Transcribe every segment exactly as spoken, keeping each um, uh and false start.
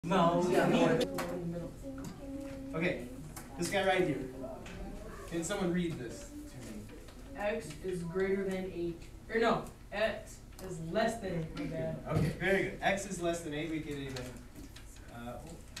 No. Okay, this guy right here. Can someone read this to me? X is greater than eight. Or no, X is less than eight. My bad. Okay, very good. X is less than eight. We can even. Uh,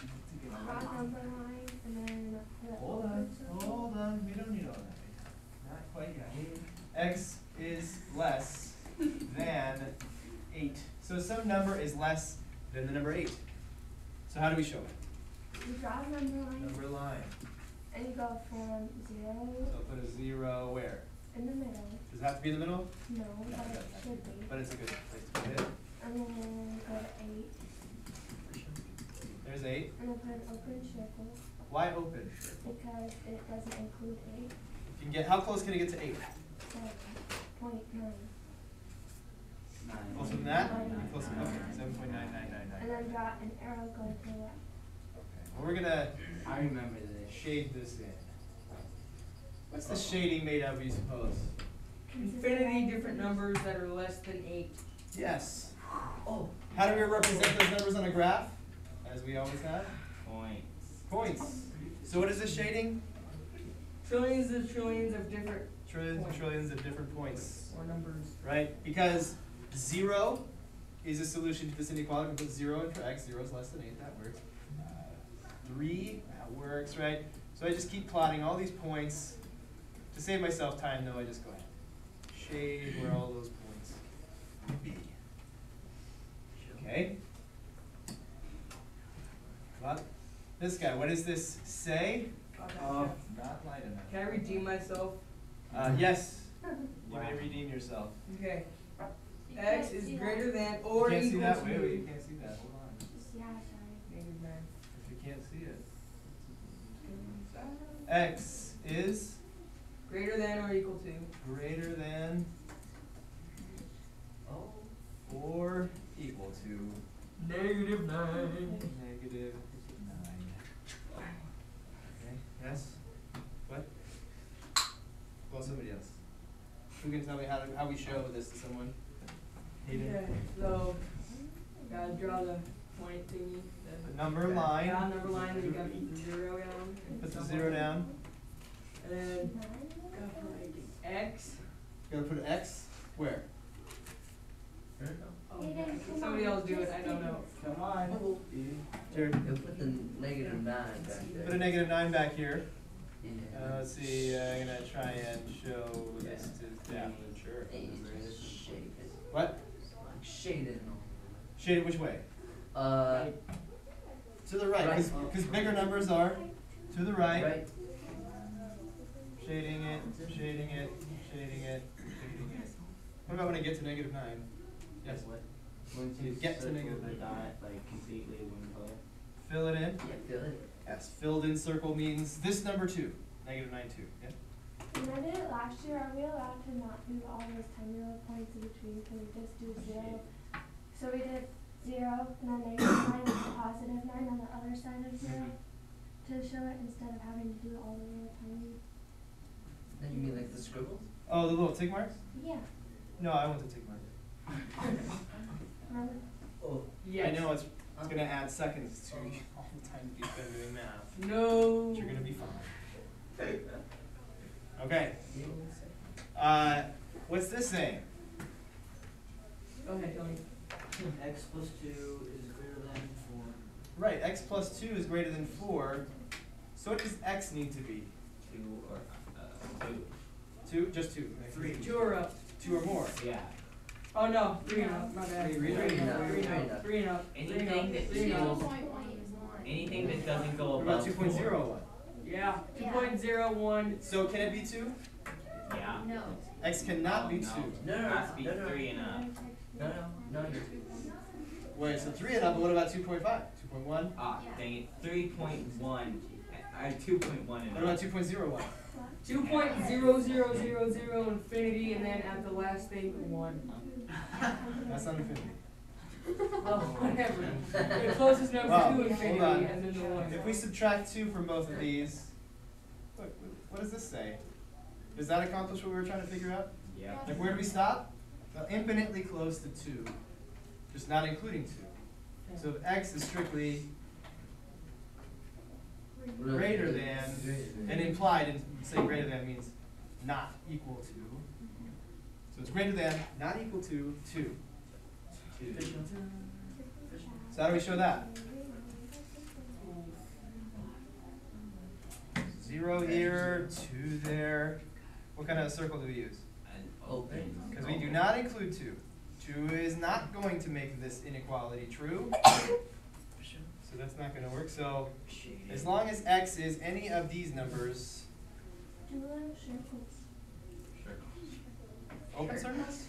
hold on, hold on. We don't need all that. Not quite yet. X is less than eight. So some number is less than the number eight. So how do we show it? You draw a number line. Number line. And you go from zero. So I'll put a zero where? In the middle. Does it have to be in the middle? No, but it should be. But it's a good place to put it. And then go to eight. There's eight. And then put an open circle. Why open? Because it doesn't include eight. You can get, how close can it get to eight? Seven point nine. Closer than that? Nine. Close enough. Okay, seven point nine nine nine And nine. then draw an arrow going to the left. Okay. Well, we're gonna I remember this. shade this in. What's the shading made of, you suppose? Infinity different numbers that are less than eight. Yes. Oh. How do we represent those numbers on a graph? As we always have? Points. Points. So what is this shading? Trillions and trillions of different Trillions and trillions of different points. or numbers. Right? Because zero is a solution to this inequality. We put zero in for x. Zero is less than eight. That works. Uh, three, that works, right? So I just keep plotting all these points. To save myself time, though, I just go ahead. Shade where all those points would be. Okay? Well, this guy, what does this say? Uh, Not light enough. Can I redeem myself? Uh, yes. You may redeem yourself. Okay. You X can't is see greater that. than or you can't see equal that? to Wait, wait, you can't see that. Hold on. Yeah, sorry. negative nine. If you can't see it. X is Greater than or equal to. greater than oh. or equal to Negative nine. negative nine. Okay, yes? What? Well, somebody else. Who can tell me how, to, how we show this to someone? Hayden? Okay, so gotta draw the point thingy. The number line. Yeah, number line, then you gotta put the zero down. and Put the stuff zero like that. down. And then gotta put like X. Gotta put an X. Where? Oh, Hayden, yeah. come Somebody on, else do it, just I don't do know. Come on. Jared. You'll put the negative nine back there. Put a negative nine back here. Yeah. Uh, let's see, uh, I'm gonna try and show this to, yeah, sure. Hey, just shade it. What? Like shade it and all. Shade it which way? Uh, To the right, Right. because bigger numbers are to the right. right. Shading it, shading it, shading it, shading it. What about when I get to negative nine? Yes. What? Once You you get to circle negative the nine. dot like completely one color. Fill it in. Yeah, feel it. Yes, filled in circle means this number two. Negative nine two. Yeah. When I did it last year, are we allowed to not do all those tiny little points in between? Can we just do zero? So we did zero, and then negative nine, and positive nine on the other side of zero to show it instead of having to do all the little tiny. Then you mean like the scribbles? Oh, the little tick marks? Yeah. No, I want the tick marks. Remember? Oh. Yes. I know it's it's gonna add seconds to all the time that you've been doing math. No. But you're gonna be fine. Okay. Uh, what's this saying? Go ahead, Tony. X plus two is greater than four. Right, x plus two is greater than four. So what does x need to be? Two or uh, two. Two? Just two. Three. Two or up. Two or more. Yeah. Oh no, three and up. My bad. Three Three and and up. up. Three and Three and up. up. Three and up. Three and Anything up. that Three and equals up. anything that doesn't go What about above two point zero four. one? Yeah. Two point zero one. So can it be two? Yeah. No. X cannot be Oh, no. two. No, no, It no. has to be no, no. three and up. No, no, no, you're Wait, so three and up, but what about two point five? two point one? Ah, dang it. Three point one. I two point one and What up. about two point zero one? Two point zero zero zero zero infinity, and then at the last thing one. That's not infinity. Well, whatever. The closest number Wow, to hold infinity, on. and then the one. If we subtract two from both of these, look, what does this say? Does that accomplish what we were trying to figure out? Yeah. Like, where do we stop? Well, infinitely close to two, just not including two. So if x is strictly What greater else? than, Greater than. and implied in saying greater than means not equal to. So it's greater than, not equal to, two. Two. So how do we show that? Zero here, two there. What kind of circle do we use? An Open. Because we do not include two. Two is not going to make this inequality true. So that's not going to work. So as long as x is any of these numbers, Do little circles. open circles?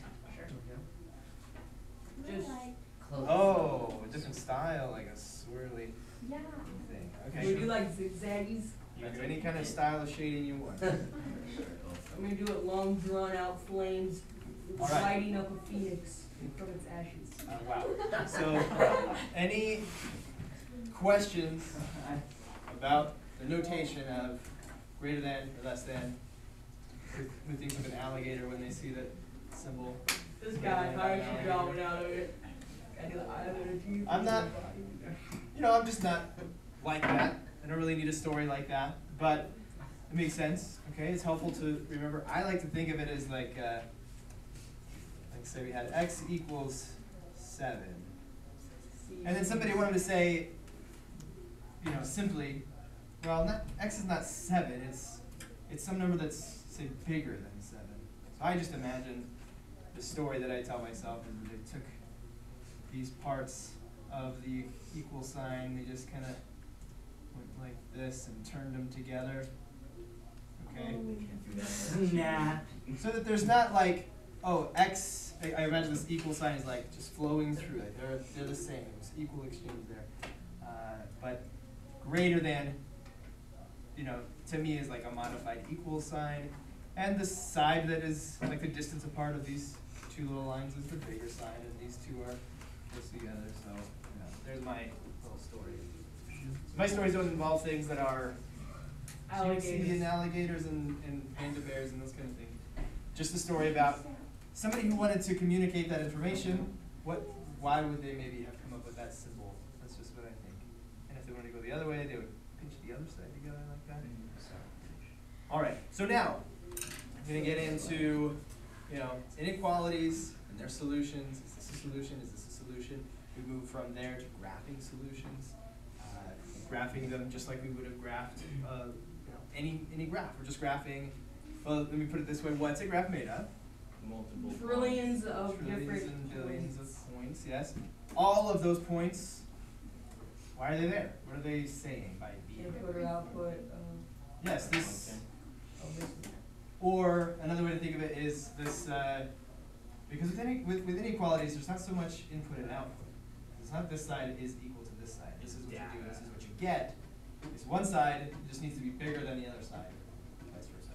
Just- Like, Close. Oh, a different style, like a swirly yeah. thing. We Okay. do like zigzaggies. You can do any kind of style of shading you want. I'm gonna do it long drawn out flames, All right. lighting up a phoenix from its ashes. Uh, wow. So, any questions about the notation of greater than or less than? Who who thinks of an alligator when they see that symbol? This guy, how did you draw it out of it? I do the eye of the teeth. I'm not- You know, I'm just not like that. I don't really need a story like that, but it makes sense. Okay, it's helpful to remember. I like to think of it as like, uh, like say we had x equals seven, and then somebody wanted to say, you know, simply, well, not, x is not seven. It's it's some number that's say bigger than seven. So I just imagine the story that I tell myself is that they took these parts of the equal sign, they just kind of went like this and turned them together. Okay. Nah. So that there's not like, oh, x, I, I imagine this equal sign is like just flowing through it. They're, they're the same. There's equal exchange there. Uh, but greater than, you know, to me is like a modified equal sign. And the side that is like the distance apart of these two little lines is the bigger side, and these two are close together. So, you know, there's my little story. So my stories don't involve things that are cutesy and alligators and, and panda bears and those kind of things. Just a story about somebody who wanted to communicate that information. What? Why would they maybe have come up with that symbol? That's just what I think. And if they wanted to go the other way, they would pinch the other side together like that. So, all right. So now I'm going to get into, you know, inequalities and their solutions. Is this a solution? Is this a solution? We move from there to graphing solutions. Uh, graphing them just like we would have graphed uh, you know, any any graph. We're just graphing. Well, let me put it this way: what's a graph made of? Multiple Trillions of Trillions different and billions points. of points. Yes. All of those points. Why are they there? What are they saying by being there? Input or output. Um, Yes. This. oh, this Or another way to think of it is this, uh, because with, any, with, with inequalities, there's not so much input and output. It's not this side is equal to this side. This is what you do, this is what you get. It's one side just needs to be bigger than the other side, vice versa.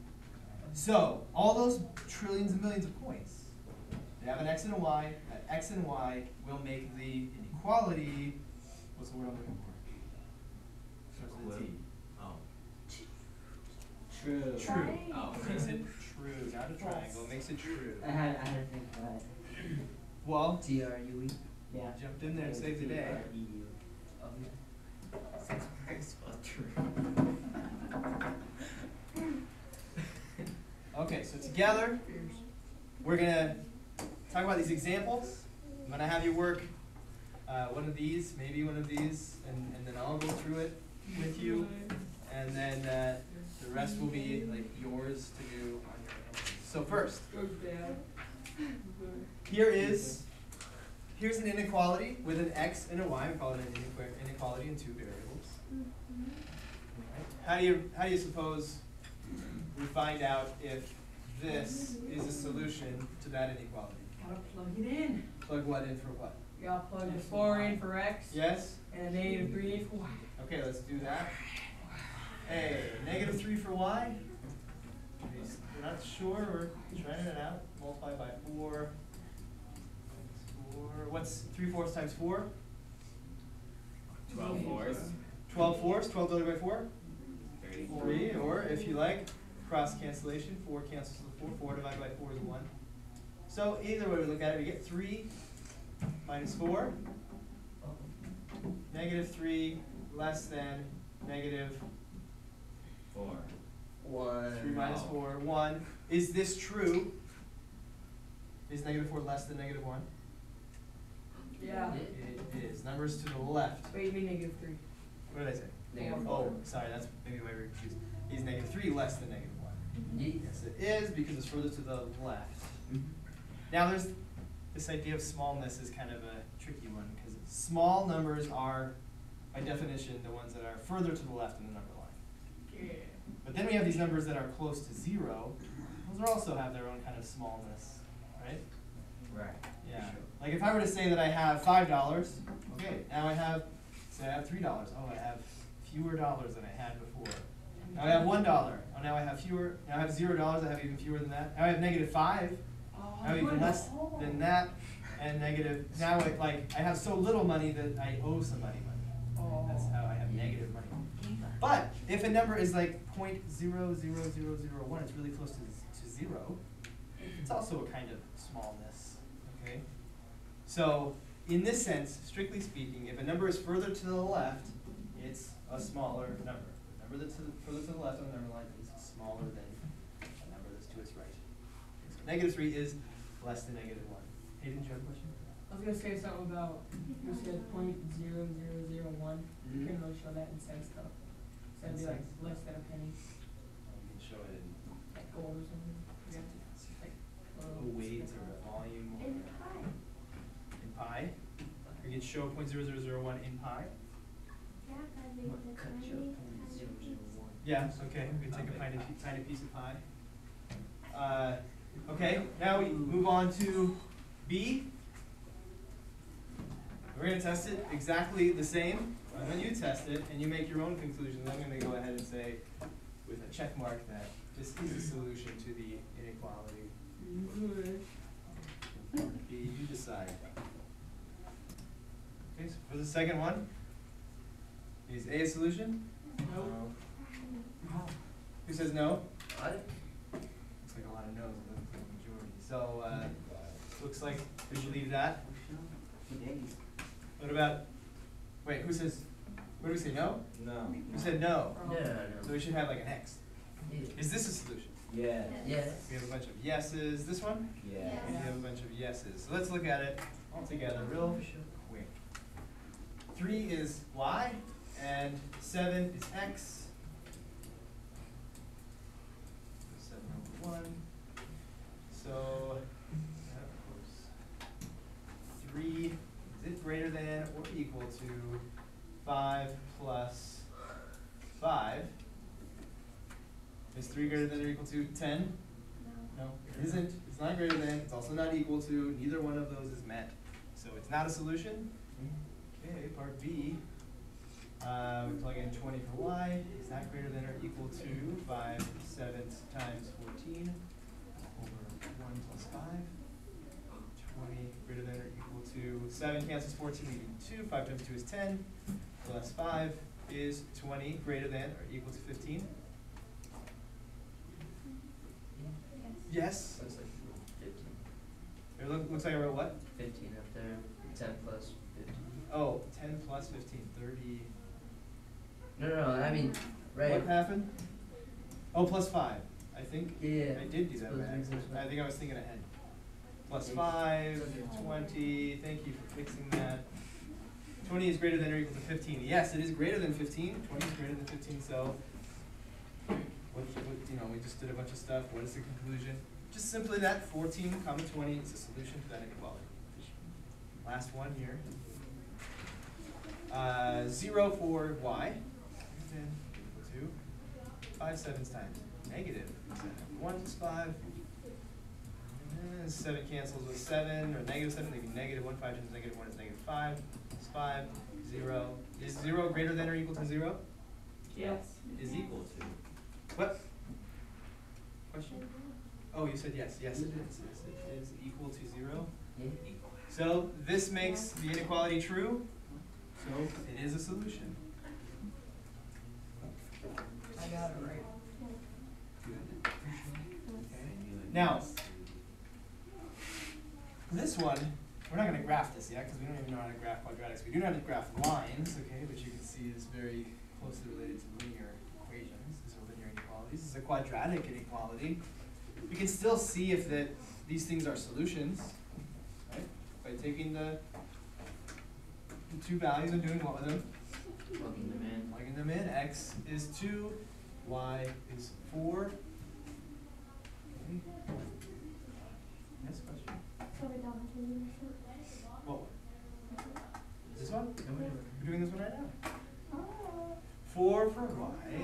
So, all those trillions and millions of points, they have an x and a y. That x and y will make the inequality, what's the word I'm looking for? Starts with a T. Oh. True. True. Right. Oh. Makes it true, not a triangle, makes it true. I had, I had to think about it. Well, T R U E. Yeah. jumped in there and saved the day. T R E U. Oh, yeah. Six marks spelled true. Okay, so together, we're gonna talk about these examples. I'm gonna have you work uh, one of these, maybe one of these, and, and then I'll go through it with you. And then uh, the rest will be like yours to do on your own. So first, goes down. here is, here's an inequality with an x and a y. We call it an inequ- inequality in two variables. Right? How do you, how do you suppose we find out if this is a solution to that inequality? Gotta plug it in. Plug what in for what? You gotta plug the four in for x Yes? and the negative three in for y. Okay, let's do that. Hey, negative three for y. We're not sure, we're trying it out. Multiply by four. Four. What's three fourths times four? Twelve fours. Twelve fourths, twelve divided by four? Thirty. Three, or if you like, cross cancellation, four cancels the four, four divided by four is one. So either way we look at it, we get three minus four, negative three less than negative Four. One. three minus No. four, one. Is this true? Is negative four less than negative one? Yeah. It is. Numbers to the left. Wait, you mean negative three? What did I say? Negative Four. Oh, sorry, that's maybe why we're confused. Is negative three less than negative one? Yes. Yes, it is, because it's further to the left. Now, there's this idea of smallness is kind of a tricky one, because small numbers are, by definition, the ones that are further to the left in the number line. Yeah. But then we have these numbers that are close to zero. Those are also have their own kind of smallness, right? Right. Yeah. Like if I were to say that I have five dollars, okay, now I have, say I have three dollars. Oh, I have fewer dollars than I had before. Now I have one dollar. Oh, now I have fewer. Now I have zero dollars. I have even fewer than that. Now I have negative five. Oh, I have even less than that, and negative. Now it like I have so little money that I owe somebody money. Oh. That's how I have negative money. But if a number is like point zero zero zero zero one, it's really close to to zero. It's also a kind of smallness. Okay. So in this sense, strictly speaking, if a number is further to the left, it's a smaller number. The number that's to the, further to the left on the number line is smaller than a number that's to its right. So negative three is less than negative one. Hayden, do you have a question? I was gonna say something about, you said point zero zero zero one. You Mhm. can really show that in cents though. So it'd be like cents? less than a penny, You can show it in like gold or something. Yeah. Like, a weight or a volume or In pi. in pi. We can show point zero zero zero one in pi. Yeah, cause we What did cut tiny, your tiny point zero piece. zero one? Yeah, okay, we can take a tiny, pe- tiny piece of pie. Uh, okay, now we move on to B. We're gonna test it exactly the same. And when you test it and you make your own conclusions, I'm gonna go ahead and say with a check mark that this is a solution to the inequality. B, you decide. Okay, so for the second one, is A a solution? Nope. Who says no? I, Looks like a lot of no's, it doesn't look like a majority. So, uh, looks like we should leave that. What about, wait, who says, what do we say, no? No. Who said no? no, no, So no. we should have like an X. Yeah. Is this a solution? Yeah. Yes. We have a bunch of yeses. This one? Yeah. We have a bunch of yeses. So let's look at it all together real quick. Three is Y, and seven is X. Seven over one. So, yeah, of course. Three, is it greater than or equal to five plus five? Is three greater than or equal to ten? No. No, it isn't. It's not greater than. It's also not equal to. Neither one of those is met. So it's not a solution. Okay, part B. Uh, we plug in twenty for Y. Is that greater than or equal to five sevenths times fourteen over one plus five? twenty greater than or equal to seven cancels fourteen, leaving two. five times two is ten. Plus five is twenty greater than or equal to fifteen. Yes. Looks like fifteen. It look, looks like I wrote what? Fifteen up there. Ten plus fifteen. Oh, ten plus fifteen, thirty. No, no, no, I mean, right. What happened? Oh, plus five, I think. Yeah. I did do that by Suppose we accident. plus I think I was thinking ahead. Plus Okay. five, Okay. twenty, thank you for fixing that. twenty is greater than or equal to fifteen. Yes, it is greater than fifteen. twenty is greater than fifteen, so. What, what, you know, we just did a bunch of stuff. What is the conclusion? Just simply that fourteen comma twenty is a solution to that inequality. Last one here. Uh, zero for Y. Then equal to five sevens times negative seven. One plus five. And seven cancels with seven, or negative seven, leaving negative one. Five times negative one is negative five. Plus five. Zero. Is zero greater than or equal to zero? Yes. Is equal to. What? Question? Oh, you said yes. Yes, it is. Yes, it is equal to zero. Yeah. So this makes the inequality true. So it is a solution. I got it right. Good. Now, this one, we're not going to graph this yet because we don't even know how to graph quadratics. We do know how to graph lines, okay, which you can see is very closely related to linear equations. These are linear inequalities. This is a quadratic inequality. We can still see if that these things are solutions, right? By taking the, the two values and doing what with them? Plugging them in. Plugging them in. X is two, y is four. Okay. Next question. So we don't have to do this. What one? This one? Come here. We're doing this one right now. Oh. four for y.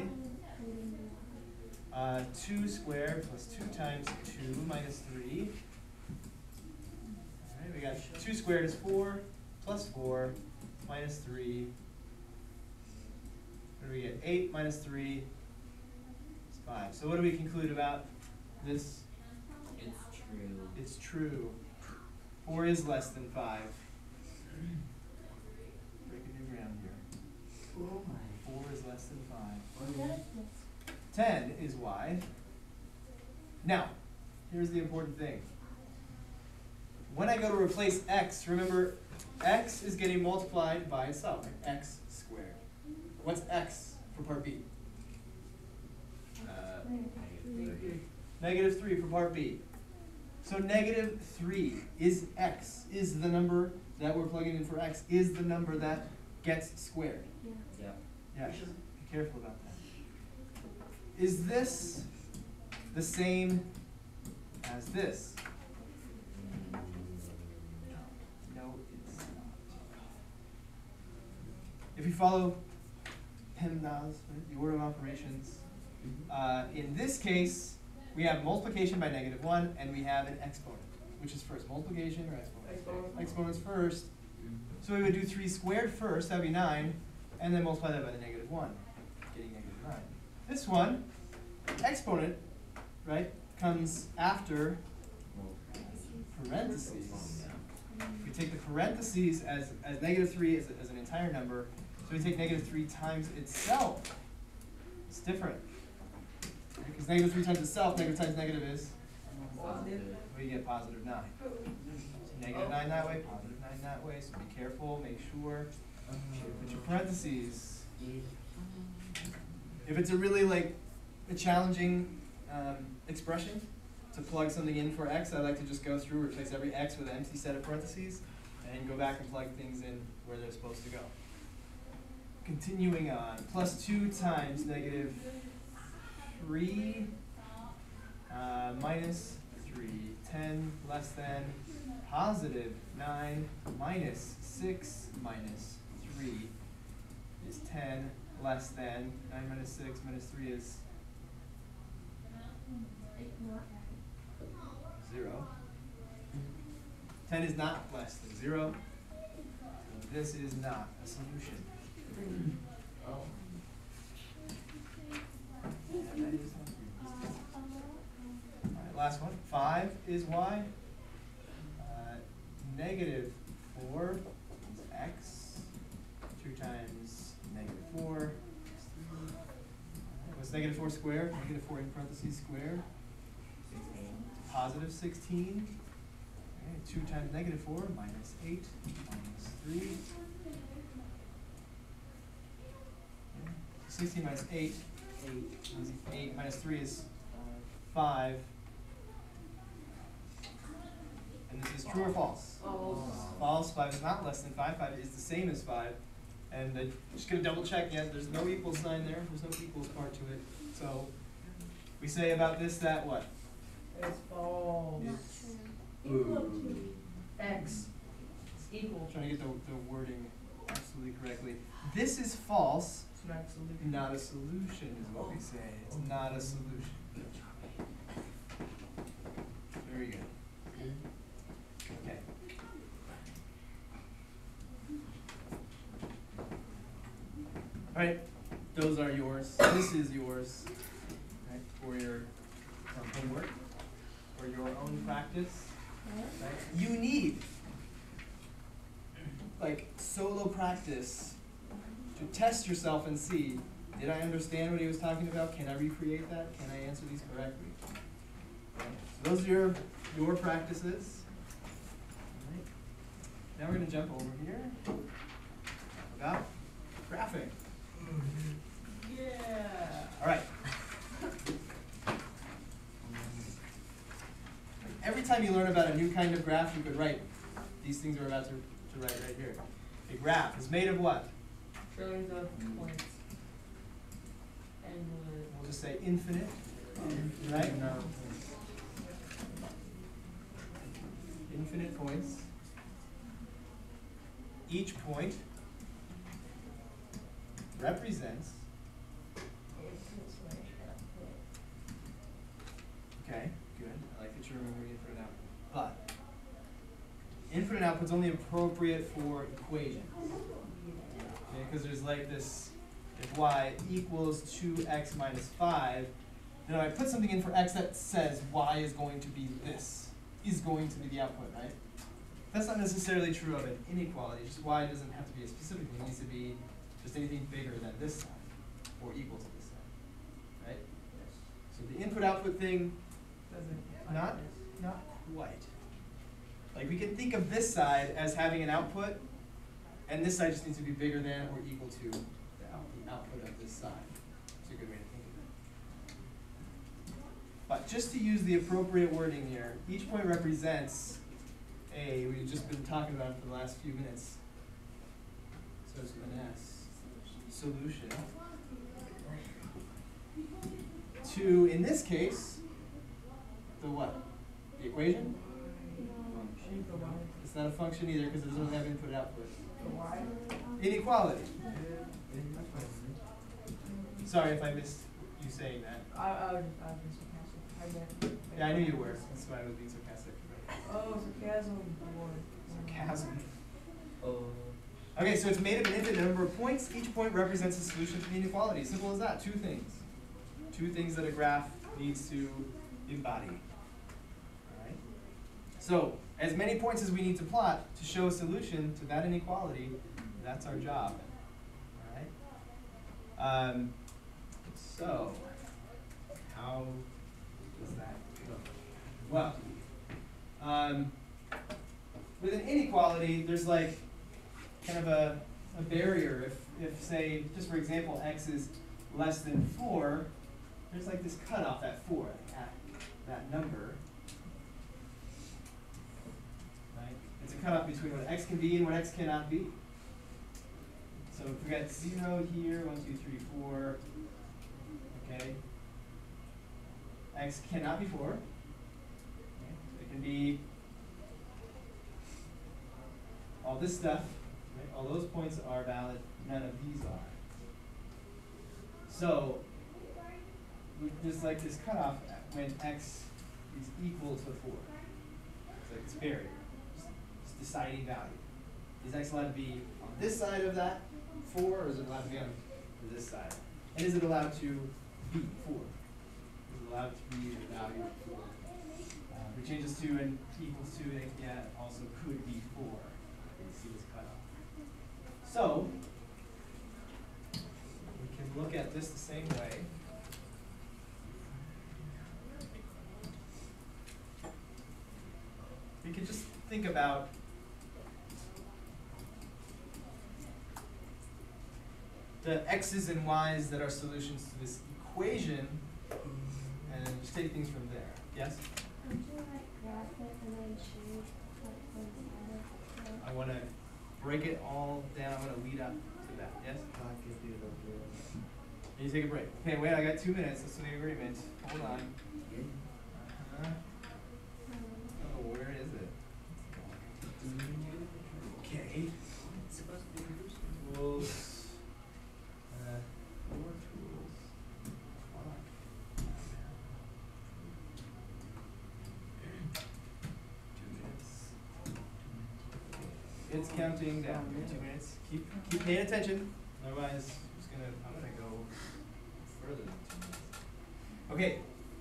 Uh, two squared plus two times two minus three. Alright, we got two squared is four, plus four, minus three. What do we get? eight minus three is five. So what do we conclude about this? It's true. It's true. four is less than five. Break a new ground here. Oh my. four is less than five. What is this? ten is y. Now, here's the important thing. When I go to replace x, remember, x is getting multiplied by itself, right? X squared. What's x for part B? Uh, negative three for part B. So negative three is x, is the number that we're plugging in for x, is the number that gets squared. Yeah. Yeah. Yeah, be careful about that. Is this the same as this? No, it's not. If you follow PEMDAS, right, the order of operations, uh, in this case, we have multiplication by negative one, and we have an exponent, which is first. Multiplication or exponent? Exponent. Exponent's first. So we would do three squared first, that would be nine, and then multiply that by the negative one, getting negative nine. This one, exponent, right, comes after parentheses. We take the parentheses as, as negative three as, a, as an entire number, so we take negative three times itself. It's different. Because negative three times itself, negative times negative is, Positive. we get positive nine. So negative nine that way, positive nine that way, so be careful, make sure. Put your parentheses. If it's a really like a challenging um, expression to plug something in for x, I like to just go through, replace every x with an empty set of parentheses, and go back and plug things in where they're supposed to go. Continuing on, plus two times negative three uh, minus three, ten less than positive nine minus six minus three is ten less than nine minus six minus three is zero. ten is not less than zero. So this is not a solution. Oh. And that is not. Alright, last one. five is y. Uh, negative four is x. two times negative four is three. What's negative four squared? Negative four in parentheses squared. Positive sixteen. Okay, two times negative four minus eight minus three. Okay, sixteen minus eight. eight. eight minus three is uh, five. And this is true or false? False. False. five is not less than five. five is the same as five. And I'm just going to double check. Yeah, there's no equal sign there. There's no equals part to it. So we say about this that what? It's false. Equal to. X. It's equal. Trying to get the, the wording absolutely correctly. This is false. It's not a solution. Not a solution is what we say. It's not a solution. Very good. Okay. All right, those are yours. This is yours, right, for your um, homework, for your own practice. Right? You need like solo practice to test yourself and see, did I understand what he was talking about? Can I recreate that? Can I answer these correctly? Right? So those are your, your practices. All right. Now we're going to jump over here about graphing. time you learn about a new kind of graph, you could write these things we're about to, to write right here. A graph is made of what? Trillions of points. And We'll just say infinite, right? No. Infinite points. Each point represents, okay, good. I like that you remember input and output. But input and output's only appropriate for equations. Okay, because there's like this, if y equals two x minus five, then if I put something in for x that says y is going to be this, is going to be the output, right? That's not necessarily true of an inequality, just y doesn't have to be a specific thing, it needs to be just anything bigger than this side, or equal to this side, right? So the input-output thing, not, not quite. Like we can think of this side as having an output, and this side just needs to be bigger than or equal to the, out, the output of this side. That's a good way to think of it. But just to use the appropriate wording here, each point represents a, we've just been talking about it for the last few minutes, so it's an S, solution, to, in this case, the what? The equation? It's not a function either because it doesn't have input and output. Inequality. Sorry if I missed you saying that. I, I was I was sarcastic. I get. Yeah, I knew you were. That's why I was being sarcastic. Oh, sarcasm. Sarcasm. Oh. Okay, so it's made of an infinite number of points. Each point represents a solution to the inequality. Simple as that. Two things. Two things that a graph needs to embody. All right. So, as many points as we need to plot to show a solution to that inequality, that's our job. All right. Um, so, how does that go? Well, um, with an inequality, there's like kind of a, a barrier. If, if, say, just for example, x is less than four, there's like this cutoff at four, at that number. Right? It's a cutoff between what x can be and what x cannot be. So if we got zero here, one, two, three, four, okay. X cannot be four. Okay. It can be all this stuff, right? All those points are valid, none of these are. So there's like this cutoff when x is equal to four. It's like this barrier, just, just deciding value. Is x allowed to be on this side of that four, or is it allowed to be on this side? And is it allowed to be four? Is it allowed to be the value of four? Uh, if we change this to an equals to, it yeah, also could be four. You see this cutoff. So we can look at this the same way. We can just think about the x's and y's that are solutions to this equation, and just take things from there. Yes? Would you like graph it and then choose what one's better? I want to break it all down. I want to lead up to that. Yes? I could do that. Can you take a break? Okay, wait, I got two minutes. That's the agreement. Hold on. Uh-huh. Oh, where is it? Okay. It's supposed to be Tools. Uh, more tools. Fuck. Two minutes. It's counting down. Two minutes. Keep keep paying attention. Otherwise, I'm just gonna I'm gonna go further than two minutes. Okay.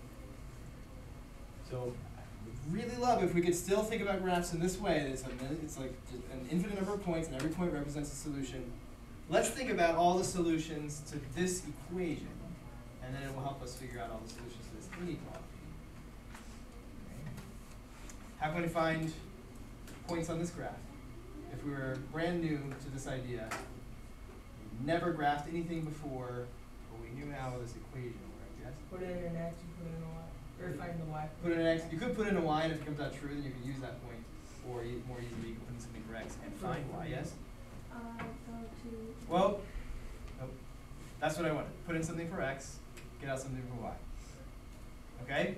So I would really love if we could still think about graphs in this way. It's, a, it's like just an infinite number of points, and every point represents a solution. Let's think about all the solutions to this equation, and then it will help us figure out all the solutions to this inequality. Okay. How can we find points on this graph? If we were brand new to this idea, we never graphed anything before, but we knew how this equation worked, yes? Put in an X and put in a Y. Or find the y. Put in an x. You could put in a y, and if it comes out true, then you can use that point, or e more easily you can put in something for x and find y. Yes. Uh, go to. Well, nope. That's what I wanted. Put in something for x, get out something for y. Okay?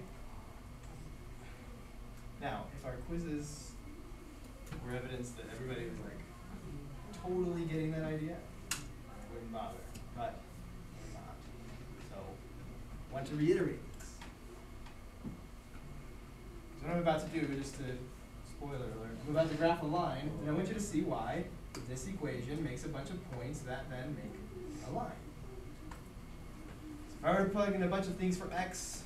Now, if our quizzes were evidence that everybody was like totally getting that idea, I wouldn't bother. But we're not. So I want to reiterate this. So what I'm about to do, just to spoiler alert, I'm about to graph a line, and I want you to see why this equation makes a bunch of points that then make a line. So if I were to plug in a bunch of things for x,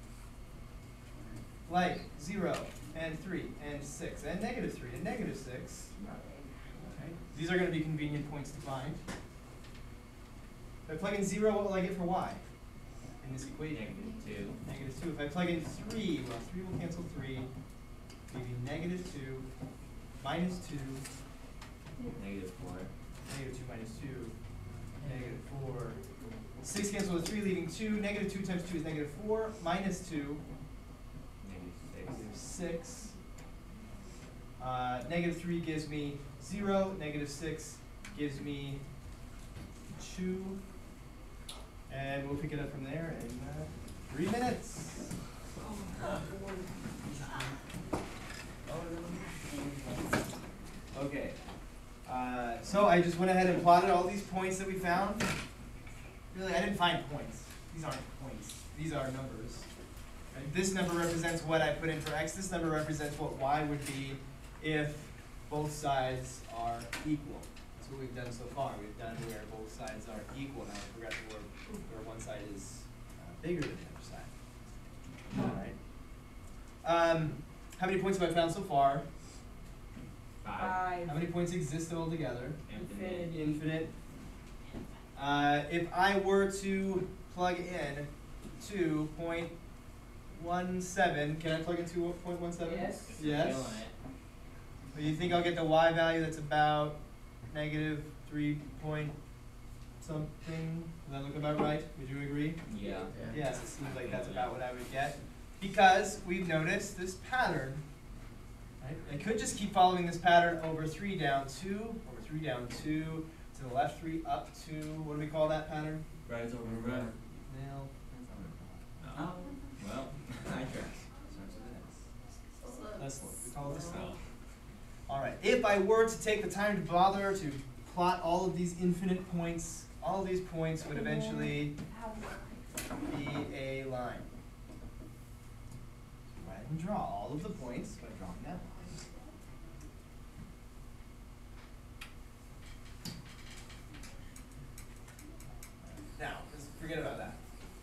like zero and three and six and negative three and negative six, okay, these are going to be convenient points to find. If I plug in zero, what will I get for y in this equation? Negative two. Negative two. If I plug in three, well, three will cancel three. Maybe negative two minus two. Negative four. Negative two minus two. Negative four. six cancels with three, leaving two. Negative two times two is negative four. Minus two. Negative six. Uh, negative three gives me zero. Negative six gives me two. And we'll pick it up from there in uh, three minutes. Okay. Uh, so I just went ahead and plotted all these points that we found. Really, I didn't find points. These aren't points. These are numbers. Right? This number represents what I put in for x. This number represents what y would be if both sides are equal. That's what we've done so far. We've done where both sides are equal. Now we're progressing where, where one side is uh, bigger than the other side. All right. Um, how many points have I found so far? Five. Five. How many points exist altogether? Infinite. Infinite. Uh, if I were to plug in two point one seven, can I plug in two point one seven? Yes. Yes. Killing it. But you think I'll get the y value that's about negative three point something? Does that look about right? Would you agree? Yeah. Yes, it seems like that's about what I would get. Because we've noticed this pattern. Right? I could just keep following this pattern over three down two, over three down two, to the left three up two. What do we call that pattern? Rise over right. Nail. Oh. Well, I guess. That's slope. We call it the slope. All right. If I were to take the time to bother to plot all of these infinite points, all of these points would eventually be a line. Go ahead and draw all of the points by drawing that line. Now, let's forget about that.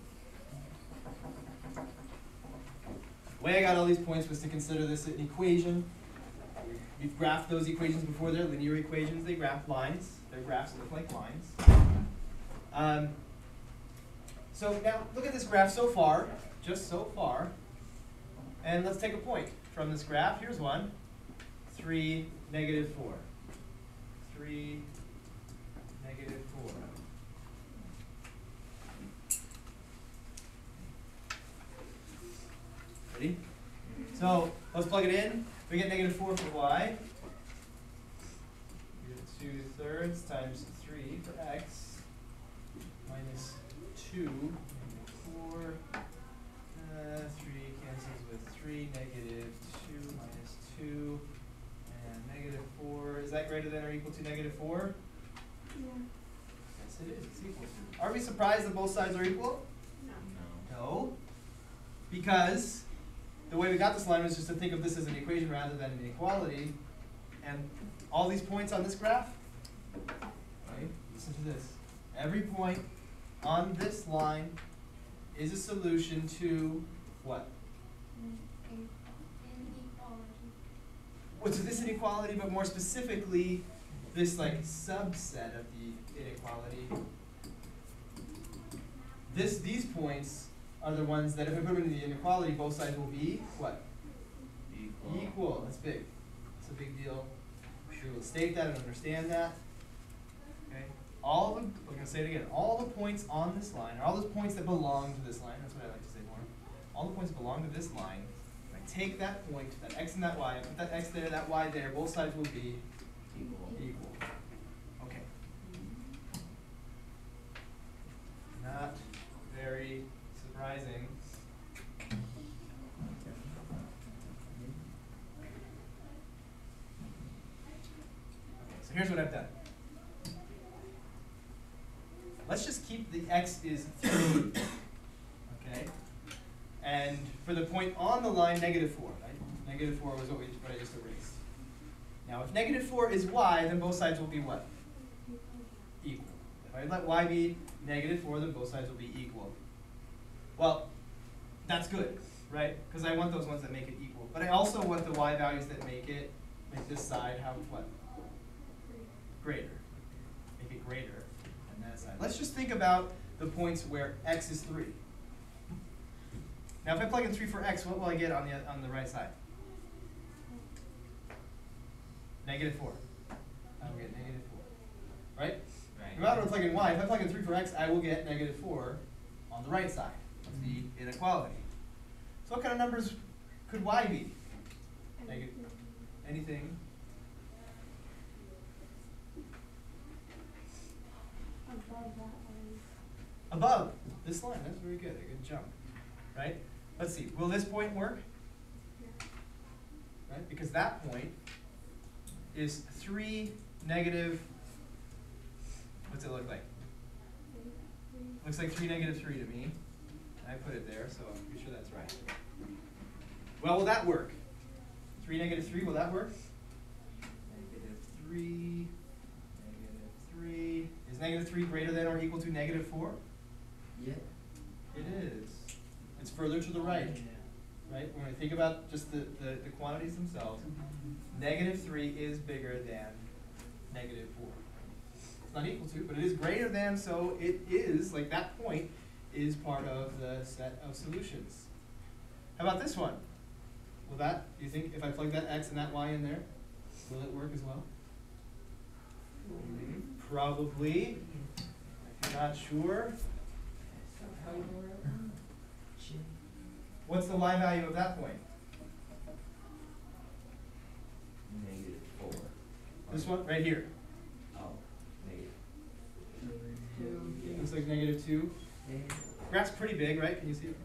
The way I got all these points was to consider this an equation. We've graphed those equations before. They're linear equations. They graph lines. Their graphs look like lines. Um, so now, look at this graph so far, just so far. And let's take a point from this graph. Here's one. three, negative four. three, negative four. Ready? So let's plug it in. We get negative four for y. We get two thirds times three for x. Minus two, negative four. Uh, three cancels with three, negative two minus two. And negative four. Is that greater than or equal to negative four? Yeah. Yes, it is. It's equal to. Are we surprised that both sides are equal? No. No. Because the way we got this line was just to think of this as an equation rather than an inequality. And all these points on this graph, right? Listen to this. Every point on this line is a solution to what? Well, to this inequality, but more specifically, this like subset of the inequality. This, these points are the ones that if I put them in the inequality, both sides will be what? Equal. Equal. That's big. That's a big deal. We will state that and understand that. Okay. All the, we're going to say it again. All the points on this line, or all those points that belong to this line, that's what I like to say more. all the points belong to this line. If I take that point, that x and that y, I put that x there, that y there, both sides will be Equal. equal. Okay. Not very surprising. So here's what I've done. Let's just keep the x is three, okay? And for the point on the line, negative four, right? Negative four was what, we, what I just erased. Now, if negative four is y, then both sides will be what? Equal. If I let y be negative four, then both sides will be equal. Well, that's good, right? Because I want those ones that make it equal. But I also want the y values that make it, make this side have what? Greater. Make it greater than that side. Let's just think about the points where x is three. Now if I plug in three for x, what will I get on the, on the right side? Negative four. I will get negative four. Right? Right. No matter what I plug in y, if I plug in three for x, I will get negative four on the right side of the inequality. So what kind of numbers could y be? Negative. Anything? Above that line. Above this line. That's very good. A good jump. Right? Let's see. Will this point work? Yeah. Right? Because that point is three negative. What's it look like? Looks like three negative three to me. I put it there, so I'm pretty sure that's right. Well, will that work? three negative three, will that work? Negative three, negative three. Is negative three greater than or equal to negative four? Yeah. It is. It's further to the right, right? When we think about just the, the, the quantities themselves, negative three is bigger than negative four. It's not equal to, but it is greater than, so it is, like that point, is part of the set of solutions. How about this one? Will that, do you think, if I plug that x and that y in there, will it work as well? Mm-hmm. Probably. If you're not sure, what's the y value of that point? Negative four. This one, right here. Oh, negative. Looks like negative two. Graph's pretty big, right? Can you see it?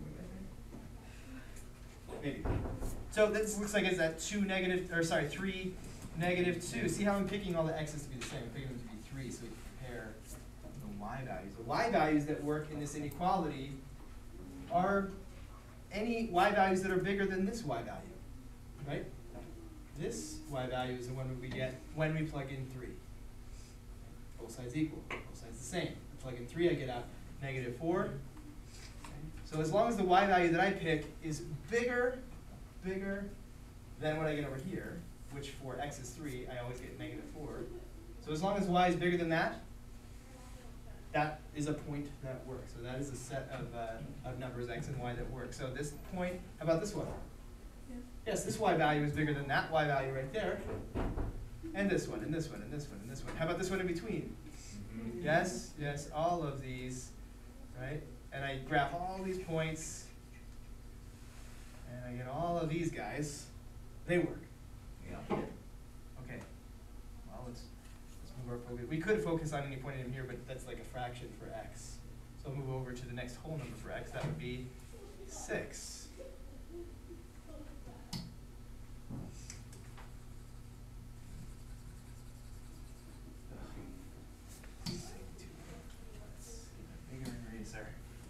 Maybe. So this looks like it's at two negative, or sorry, three negative two. See how I'm picking all the x's to be the same? I'm picking them to be three, so we can compare the y values. The y values that work in this inequality are any y values that are bigger than this y value, right? This y value is the one we get when we plug in three. Both sides equal, both sides the same. I plug in three, I get out negative four. So as long as the y value that I pick is bigger, bigger than what I get over here, which for x is three, I always get negative four. So as long as y is bigger than that, that is a point that works. So that is a set of, uh, of numbers x and y that work. So this point, how about this one? Yeah. Yes, this y value is bigger than that y value right there. And this one, and this one, and this one, and this one. How about this one in between? Mm-hmm. Yes, yes, all of these, right? And I graph all these points, and I get all of these guys. They work. Yeah. Okay. Well, let's let's move our focus. We could focus on any point in here, but that's like a fraction for x. So I'll move over to the next whole number for x. That would be six. Bigger eraser.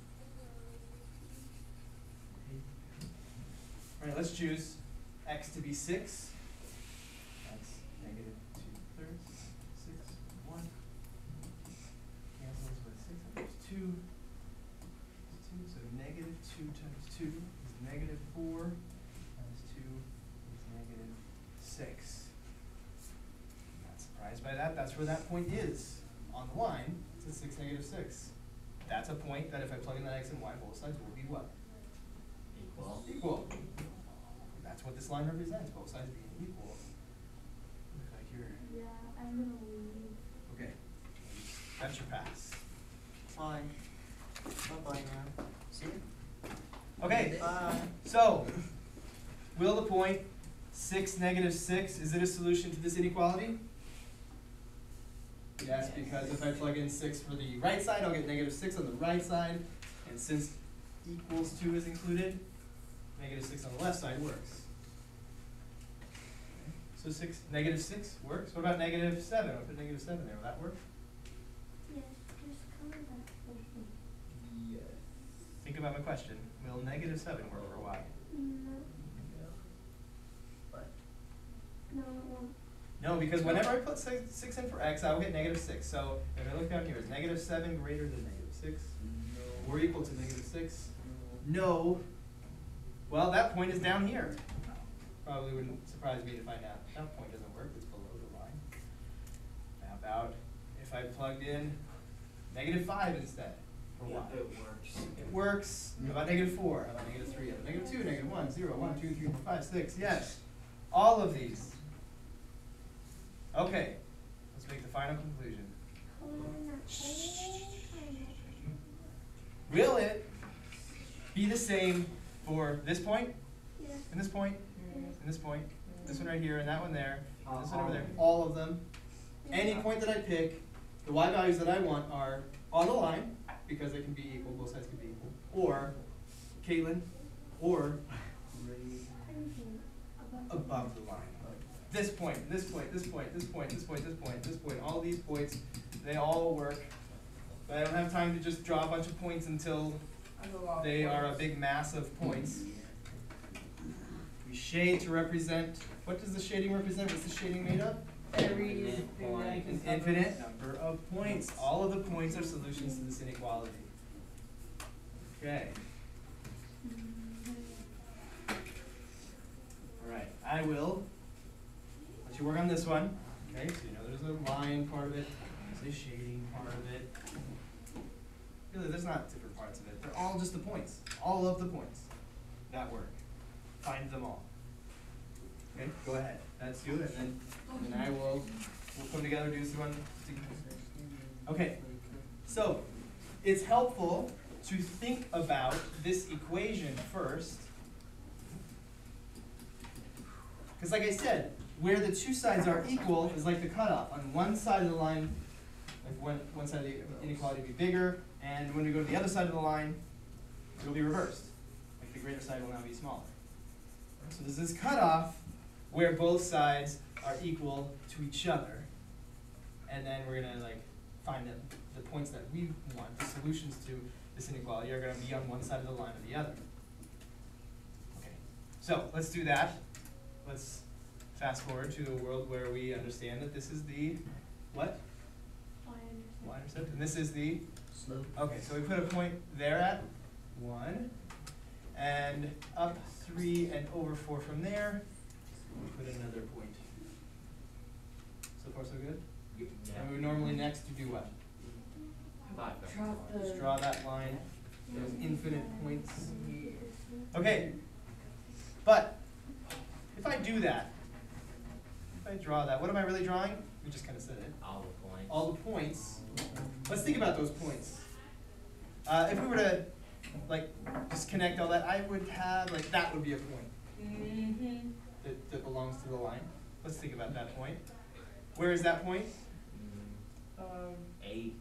All right, let's choose x to be six. That's negative two thirds. Six, one. Cancels with six. That leaves two. Two. So negative two times two is negative four. Times two is negative six. Not surprised by that. That's where that point is on the line. It's a six, negative six. That's a point that if I plug in that x and y, both sides will be what? Equal. Equal. That's what this line represents, both sides being equal. Looks like you're, Yeah, I'm gonna leave. okay. That's your pass. Fine. Bye bye now. See you. Okay, so, will the point six, negative six, is it a solution to this inequality? Yes, because if I plug in six for the right side, I'll get negative six on the right side. And since equals two is included, negative six on the left side works. So six, negative six works. What about negative seven? I'll put negative seven there. Will that work? Yes, just color that. Yes. Think about my question. Will negative seven work for y? No, What? no, it won't. No, because whenever I put six, six in for x, I will get negative six. So if I look down here, is negative seven greater than negative six? No. Or equal to negative six? No. Well, that point is down here. Probably wouldn't surprise me to find out. That point doesn't work, it's below the line. How about if I plugged in negative five instead for y? It works. It works. How about negative four? How about negative three? How about negative two, negative one, zero, one, two, three, four, five, six? Yes. All of these. Okay. Let's make the final conclusion. Color that shade. Will it be the same for this point, Yes. and this point, Yes. and this point, this one right here, and that one there, and this one over there, Uh-huh. all of them? Yes. Any point that I pick, the y values that I want are on the line, because they can be equal, both sides can be equal, or, Caitlin, or Anything above. above the line. This point, this point, this point, this point, this point, this point, this point, all these points, they all work. But I don't have time to just draw a bunch of points until That's a lot of they are a points. big mass of points. We shade to represent, what does the shading represent? What's the shading made of? Everything that Point. I An can cover. infinite number of points. All of the points are solutions to this inequality. Okay. Alright, I will let you work on this one. Okay, so you know there's a line part of it, there's a shading part of it. Really, there's not different parts of it. They're all just the points. All of the points that work. Find them all. Okay, go ahead. That's you, and then, and then I will, we'll come together, do this one. Okay, so it's helpful to think about this equation first. Because like I said, where the two sides are equal is like the cutoff. On one side of the line, like one, one side of the inequality will be bigger, and when we go to the other side of the line, it will be reversed. Like the greater side will now be smaller. So there's this cutoff where both sides are equal to each other. And then we're gonna like find that the points that we want, the solutions to this inequality, are gonna be on one side of the line or the other. Okay, so let's do that. Let's fast forward to a world where we understand that this is the, what? Y-intercept, and this is the, Slope. okay, so we put a point there at one, and up three and over four from there, we put another point. So far so good? And we would normally next to do what? Thought that Drop was- the- Just draw that line, those infinite points. Okay, but if I do that, if I draw that, what am I really drawing? We just kind of said it. All the points. All the points. Let's think about those points. Uh, if we were to like just connect all that, I would have like that would be a point Mm-hmm. that, that belongs to the line. Let's think about that point. Where is that point? Mm, Um, Eight.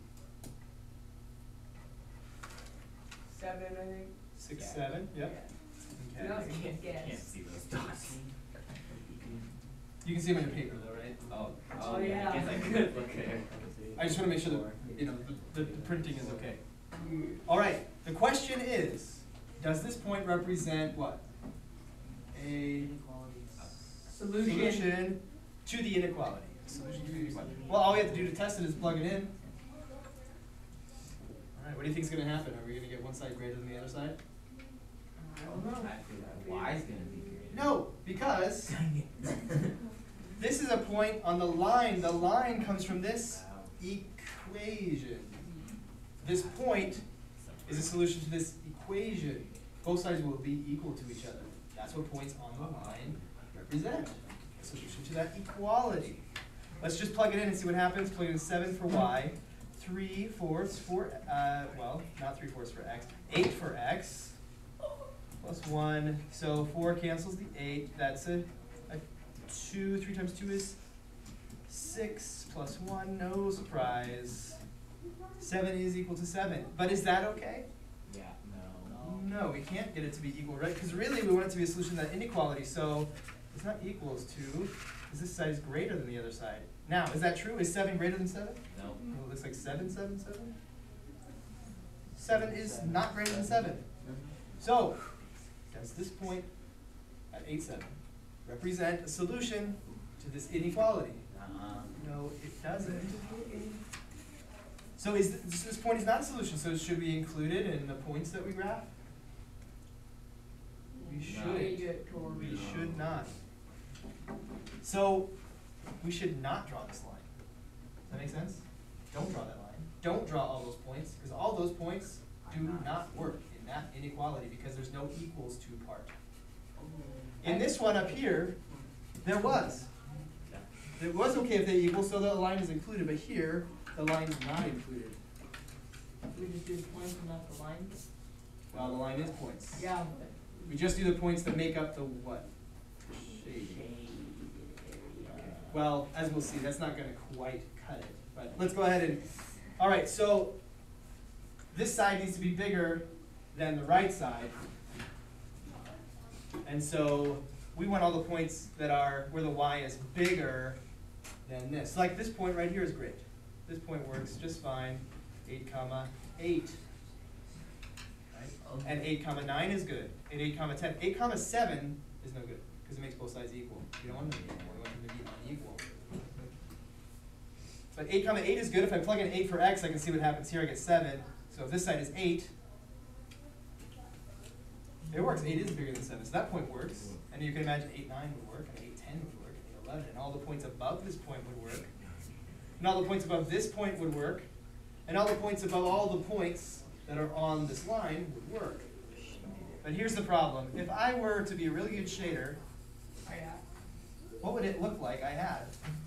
seven, I think. Six, Yeah. seven. Yep. Okay. No. I can't, Yes. can't see those dots. You can see them on your paper though, right? Oh, Oh, oh yeah, I yeah. guess I could look at it. I just want to make sure that you know the, the, the printing is okay. All right. The question is, does this point represent what? A Solution. solution to the inequality. Solution to the inequality. Well, all we have to do to test it is plug it in. All right. What do you think is going to happen? Are we going to get one side greater than the other side? I don't know. I feel like Y is gonna be greater. No, because this is a point on the line. The line comes from this equation. This point is a solution to this equation. Both sides will be equal to each other. That's what points on the line represent. A solution to that equality. Let's just plug it in and see what happens. Plug in seven for y, three fourths for, uh, well, not three fourths for x, eight for x. plus one, so four cancels the eight, that's a, a two, three times two is six, plus one, no surprise. Seven is equal to seven, but is that okay? Yeah, no. No, we can't get it to be equal, right? Because really we want it to be a solution to that inequality, so it's not equals to, because this side is greater than the other side. Now, is that true? Is seven greater than seven? No. Well, it looks like seven, seven, seven. Seven is not greater than seven. So, does this point at eight, seven represent a solution to this inequality? Uh-uh. No, it doesn't. So is th this, this point is not a solution, so should we include it in the points that we graph? We should. We should not. So, we should not draw this line. Does that make sense? Don't draw that line. Don't draw all those points, because all those points do not work in that inequality because there's no equals to part. In this one up here, there was. It was okay if they equal, so the line is included, but here, the line is not included. We just do the points and not the lines? Well, the line is points. Yeah. We just do the points that make up the what? Shade. Okay. Well, as we'll see, that's not going to quite cut it. But let's go ahead and, all right, so this side needs to be bigger than the right side. And so we want all the points that are where the y is bigger than this. Like this point right here is great. This point works just fine. eight comma eight. Right? And eight comma nine is good. And eight comma ten. eight comma seven is no good because it makes both sides equal. We don't want them to be equal. We want them to be unequal. But eight comma eight is good. If I plug in eight for x, I can see what happens here. I get seven. So if this side is eight, it works. eight is bigger than seven. So that point works. And you can imagine eight nine would work, and eight ten would work, and eight eleven. And all the points above this point would work. And all the points above this point would work. And all the points above all the points that are on this line would work. But here's the problem. If I were to be a really good shader, what would it look like I had?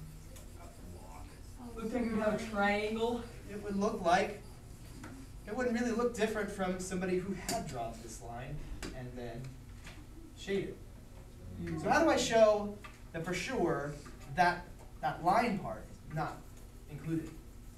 Looks like we have a triangle. It would look like, it wouldn't really look different from somebody who had drawn this line and then shaded. So how do I show that for sure that that line part is not included?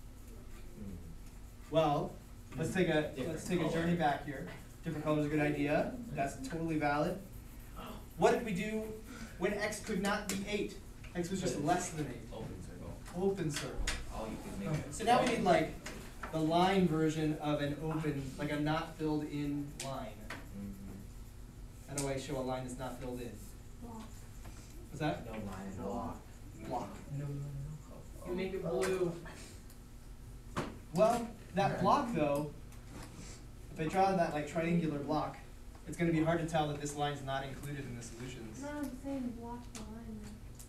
Well, let's take a let's take a journey back here. Different color is a good idea. That's totally valid. What did we do when x could not be eight? X was just less than eight. Open circle. Open circle. All you can make it. So now we need like the line version of an open, like a not filled in line. Mm-hmm. How do I show a line that's not filled in? Block. What's that? No line at all. Block. You make it blue. Well, that block though, if I draw that like triangular block, it's going to be hard to tell that this line is not included in the solutions. No, I'm saying block the line.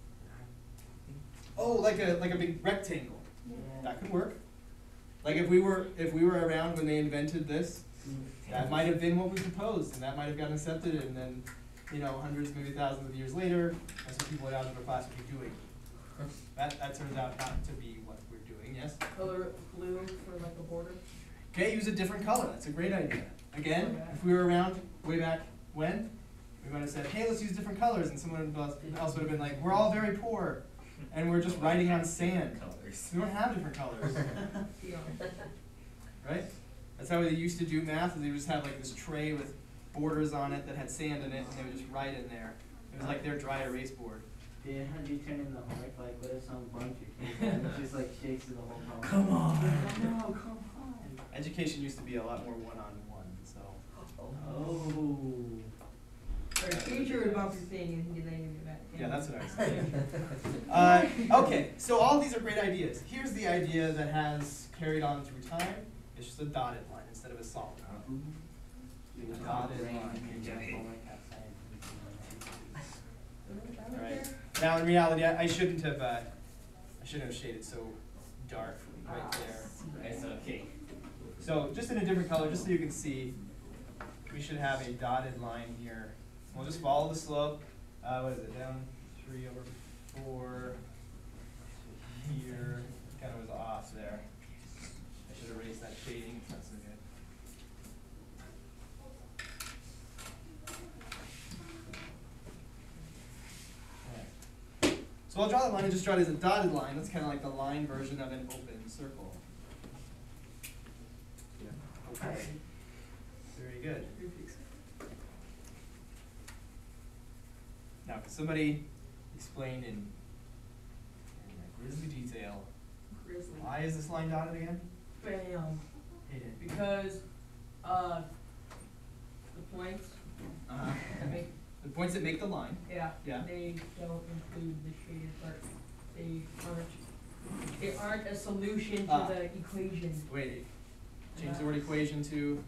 Oh, like a like a big rectangle. Yeah. That could work. Like if we were if we were around when they invented this, that might have been what we proposed, and that might have gotten accepted, and then, you know, hundreds, maybe thousands of years later, that's what people in algebra class would be doing. That that turns out not to be what we're doing. Yes. Color blue for like a border. Okay, use a different color. That's a great idea. Again, if we were around way back when, we might have said, hey, let's use different colors, and someone else would have been like, we're all very poor, and we're just writing on sand. Colors. We don't have different colors, Yeah. right? That's how they used to do math, is they would just have like this tray with borders on it that had sand in it, and they would just write in there. It was like their dry erase board. Yeah, how do you turn in the homework? Like, what if some bunch of kids and it just like shakes through the whole homework? Come on. No, come on. Education used to be a lot more one-on-one, so. Oh. Or a teacher would bump your thing and then you get back. Yeah, that's what I was saying. uh, okay, so all these are great ideas. Here's the idea that has carried on through time. It's just a dotted line instead of a solid line. A dotted line. All right. Now, in reality, I, I shouldn't have. Uh, I shouldn't have shaded so dark right there. It's okay. So, just in a different color, just so you can see, we should have a dotted line here. We'll just follow the slope. Uh, what is it? Down three over four. Here, kind of was off there. I should erase that shading. It's not so good. So I'll draw the line and just draw it as a dotted line. That's kind of like the line version of an open circle. Okay. Very good. Now, can somebody explain in, in grisly detail Grizzly. why is this line dotted again? Bam. Hit it. Because uh, the points Uh-huh. that make The points that make the line. yeah, Yeah. they don't include the shaded part. They aren't they aren't a solution to Ah. the equation. Wait. Change the word equation to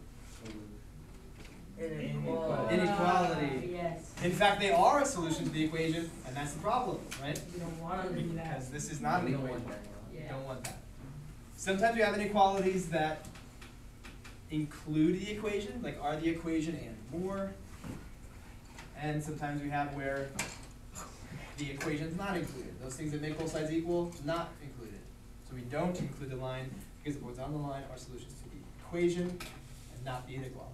Inequality. Inequality. Yes. In fact, they are a solution to the equation, and that's the problem, right? You don't want to do that. Because this is not an We don't equation. want that. You Yeah. don't want that. Sometimes we have inequalities that include the equation, like are the equation and more. And sometimes we have where the equation is not included. Those things that make both sides equal, not included. So we don't include the line because what's on the line are solutions to the equation and not the inequality.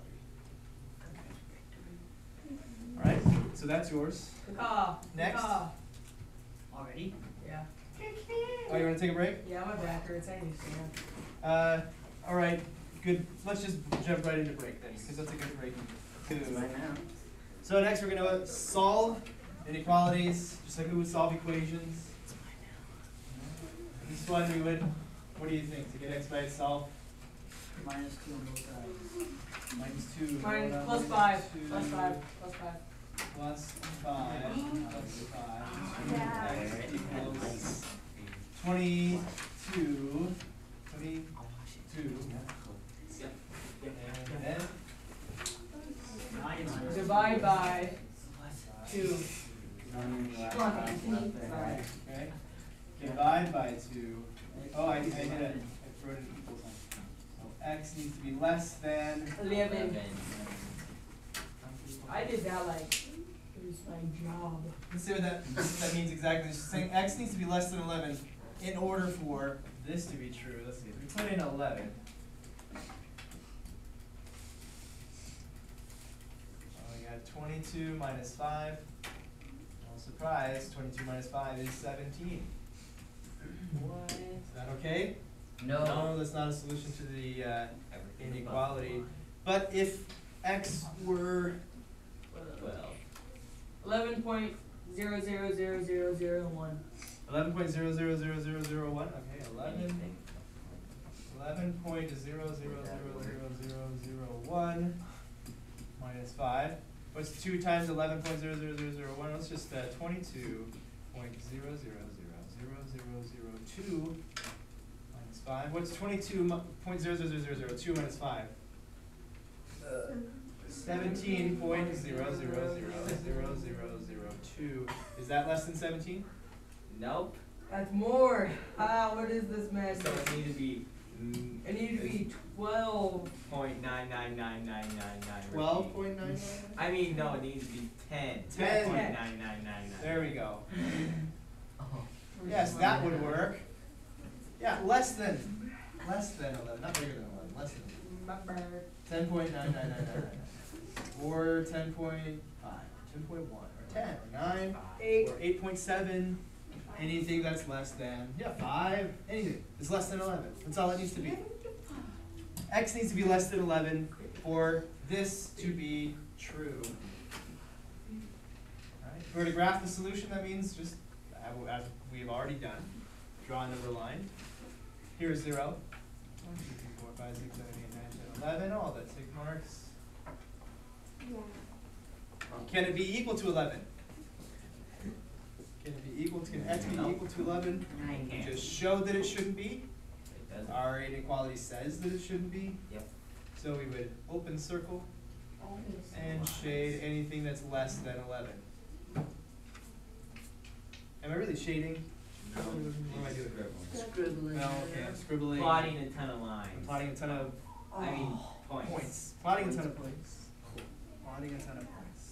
All right, so that's yours. Ah, Next. ah. Already? Yeah. Oh, you want to take a break? Yeah, my back hurts. I need to stand. Uh, all right, good. Let's just jump right into break then, because that's a good break. It's too. right now. So next we're gonna solve inequalities, just like we would solve equations. This one we would. What do you think? To get x by itself, Minus two on both sides. minus two. Mine uh, plus minus five. two, Plus five. Plus five. Plus five. Plus five. Yeah. X equals twenty-two. Twenty-two. And then Nine minus Divide by two. Nine left, Come on, five Anthony. left there. Sorry. okay. Divide by two. Oh, I, I did it. I wrote an equal sign. So x needs to be less than. Eleven. I did that like it was my job. Let's see what that that means exactly. It's saying x needs to be less than eleven in order for this to be true. Let's see. If we put in eleven. Oh, we got twenty-two minus five. No surprise. Twenty-two minus five is seventeen. What? Is that okay? No. No, that's not a solution to the uh, inequality. But if x were Well. Eleven point zero zero zero zero zero one. eleven point zero zero zero zero zero one, okay, eleven. eleven point zero zero zero zero zero zero one minus five. What's two times eleven point zero zero zero zero one? Let's just uh, twenty-two point zero zero zero zero zero zero two minus five. What's twenty-two point zero zero zero zero two minus five? seventeen point zero zero zero zero zero zero two. Is that less than seventeen? Nope. That's more. Ah, what is this mess? So it need to be. Mm, It needed to be twelve. Point nine nine nine nine nine nine. Twelve point nine nine? I mean, no, it needs to be ten. Ten. Point nine nine nine nine. There we go. Oh. Yes, that would work. Yeah, less than, less than eleven, not bigger than eleven, less than My bad. ten point nine nine nine nine nine. Or ten point five, ten point one, or ten, or nine, Eight. or eight point seven. Anything that's less than, yeah, five, anything is less than eleven. That's all it needs to be. X needs to be less than eleven for this to be true. Alright, if we were to graph the solution, that means just, as we've already done, draw a number line. Here's zero. one, two, three, four, five, six, seven, eight, nine, ten, eleven, all the tick marks. Yeah. Can it be equal to eleven? Can it be equal to, can X be No. equal to eleven? I We can't. just showed that it shouldn't be. It doesn't. Our inequality says that it shouldn't be. Yep. So we would open circle and shade anything that's less than eleven. Am I really shading? No. What am I doing? Scribbling. No, okay, I'm scribbling. Plotting a ton of lines. I'm plotting a ton of I mean, points. points. Plotting a ton of points. Plotting a ton of points.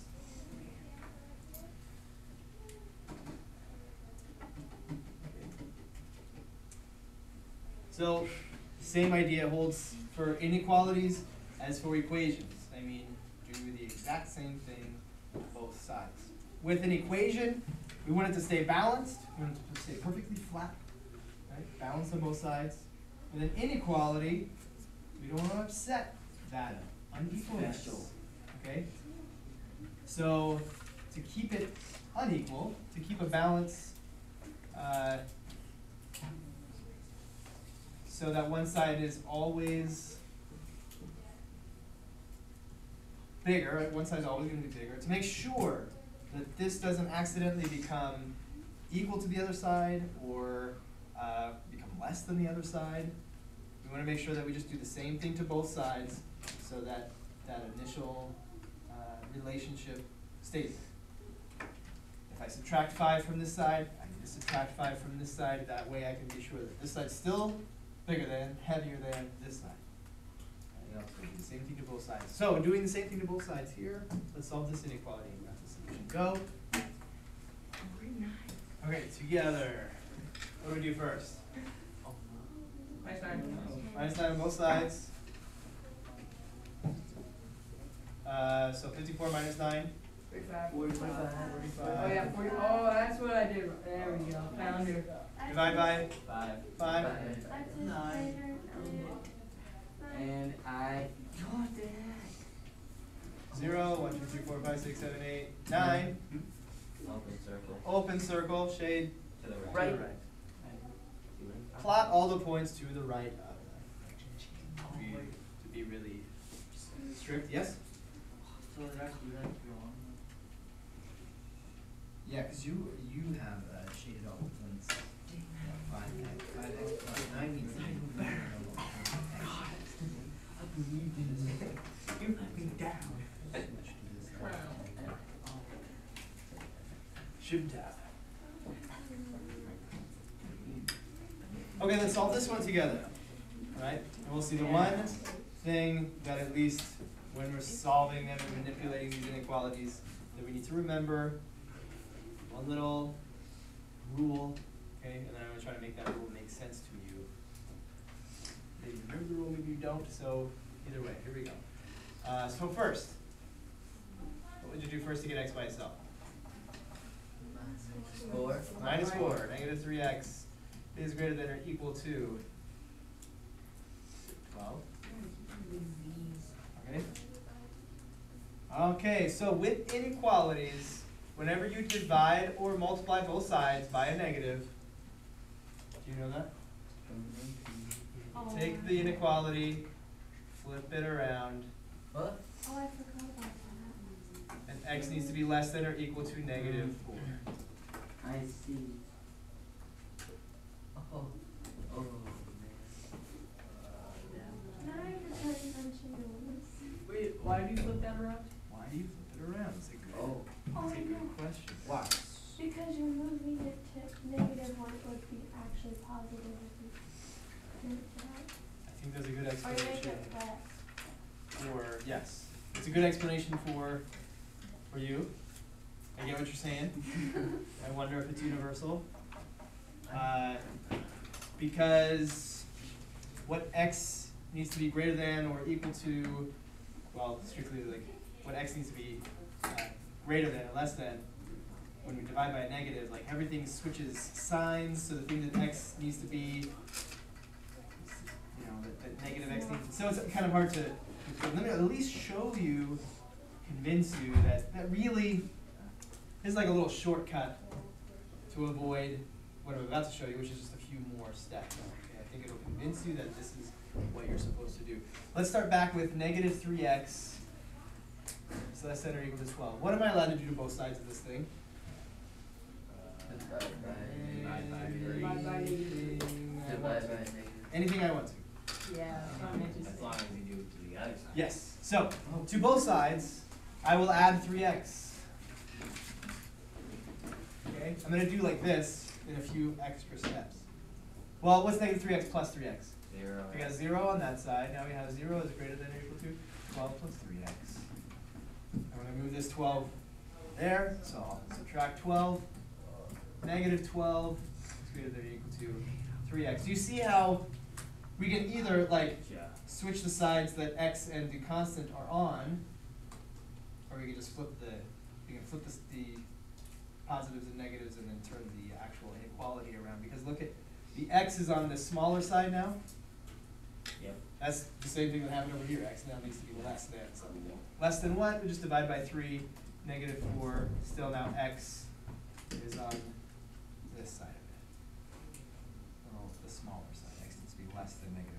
So, same idea holds for inequalities as for equations. I mean, do the exact same thing on both sides. with an equation, we want it to stay balanced, we want it to stay perfectly flat, right? Balanced on both sides. With an inequality, we don't want to upset that unequalness. Special. Okay? So to keep it unequal, to keep a balance, uh, so that one side is always bigger, right? One side is always going to be bigger, to make sure that this doesn't accidentally become equal to the other side or uh, become less than the other side. We want to make sure that we just do the same thing to both sides so that that initial uh, relationship stays there. If I subtract five from this side, I need to subtract five from this side. That way I can be sure that this side's still bigger than, heavier than this side. And also do the same thing to both sides. So doing the same thing to both sides here, let's solve this inequality and graph the solution. Go. Okay, together. What do we do first? Minus nine. Minus nine on both sides. Uh, so fifty-four minus nine. Forty-five. Forty-five. Oh yeah, forty. Oh, that's what I did. There we go. Found it. Divide by Five. five. X is Nine. greater than nine. And I got that. Zero, one, two, three, four, five, six, seven, eight, nine. Open circle. Open circle, shade To the to right. the right. Plot all the points to the right of that. To be, to be really strict, yes? So it actually like wrong. Yeah, because you you have uh, shaded all the points. Five, five, five, five, nine means nine. I believe in this. You let me down. Switch to this side. Shouldn't have. Okay, let's solve this one together. Alright? And we'll see the one thing that at least when we're solving them and manipulating these inequalities that we need to remember. One little rule, okay, and then I'm gonna try to make that rule make sense to you. Maybe you remember the rule, maybe you don't, so either way, here we go. Uh, so first, what would you do first to get x by itself? Four. Minus four, negative three x is greater than or equal to twelve. Okay. Okay, so with inequalities, whenever you divide or multiply both sides by a negative, do you know that? Oh. Take the inequality, flip it around, What? Oh, I forgot about that. and x needs to be less than or equal to negative four. I see. Oh. Oh, man. Now I pretend I'm Chinese. Wait, why do you flip that around? Why do you flip it around? It's a good, Oh. Oh, it's a I good know. question. Why? Because you're moving it to negative one would be actually positive if you did that. I think there's a good Or you make explanation it less. for, yes, it's a good explanation for, for you. I get what you're saying. I wonder if it's universal. Uh, because what x needs to be greater than or equal to, well, strictly like, what x needs to be uh, greater than or less than, when we divide by a negative, like everything switches signs, so the thing that x needs to be, you know, that, that negative x needs, so it's kind of hard to, but let me at least show you, convince you that, that really is like a little shortcut to avoid what I'm about to show you, which is just a few more steps. Okay, I think it'll convince you that this is what you're supposed to do. Let's start back with negative three x, so less than or equal to twelve. What am I allowed to do to both sides of this thing? Divide by. Divide by Divide by Anything I Divide want by to. negative. Anything I want to. Yeah, I'm interested. As long as you do it to the other side. Yes. So, to both sides, I will add three x. Okay? I'm going to do like this in a few extra steps. Well, what's negative three x plus three x? Zero. We got zero on that side. Now we have zero is greater than or equal to twelve plus three x. I'm going to move this twelve there, so I'll subtract twelve. Negative twelve is greater than or equal to three x. Do you see how we can either like Yeah. switch the sides that x and the constant are on, or we can just flip the, we can flip this, the positives and negatives and then turn the actual inequality around. Because look at, the x is on the smaller side now. Yep. That's the same thing that happened over here. X now needs to be less than something. Less than what? We just divide by three, negative four. Still now x is on this side of it. Well, the smaller side. X needs to be less than negative